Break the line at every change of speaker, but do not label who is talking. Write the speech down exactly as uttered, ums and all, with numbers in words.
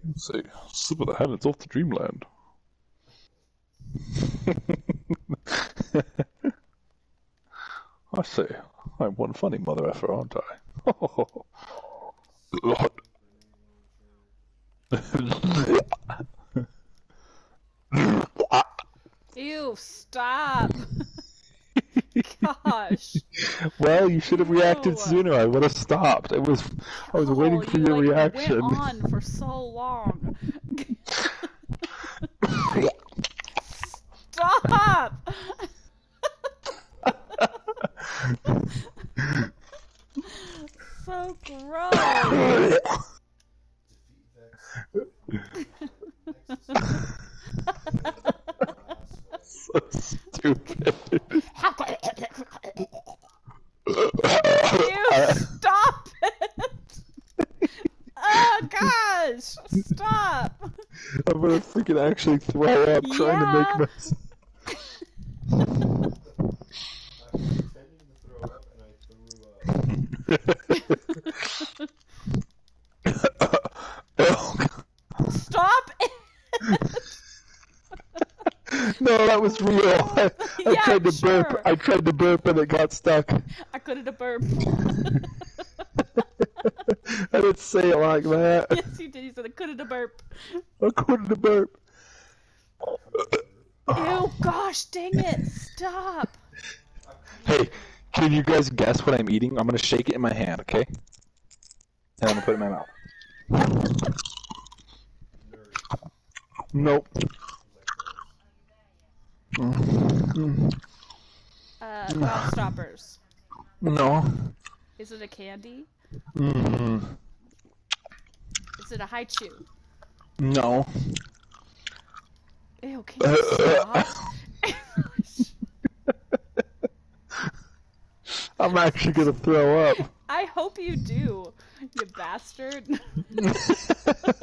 Let's see. Slip of the hand, it's off to dreamland. I say, I'm one funny mother effer, aren't I?
Ew, stop! Gosh.
Well, you should have reacted
Ew.
sooner. I would have stopped. I was, I was
Oh,
waiting for
you,
your
like,
reaction.
went on for so long. Stop! So gross.
So stupid.
You stop it! Oh gosh! Stop!
I'm gonna freaking actually throw up trying
Yeah.
to make mess.
Stop it!
No, that was real. I, I
Yeah,
tried to
sure.
burp. I tried to burp and it got stuck.
I couldn't have burped.
I didn't say it like that.
Yes, you did. You said I couldn't have burped.
I couldn't burp.
Ew, gosh, dang it! Stop!
Hey, can you guys guess what I'm eating? I'm gonna shake it in my hand, okay? And I'm gonna put it in my mouth. Nope.
Uh, Gobstoppers.
No.
Is it a candy?
Mm.
Is it a high chew?
No.
Ew, can you stop?
I'm actually gonna throw up.
I hope you do, you bastard.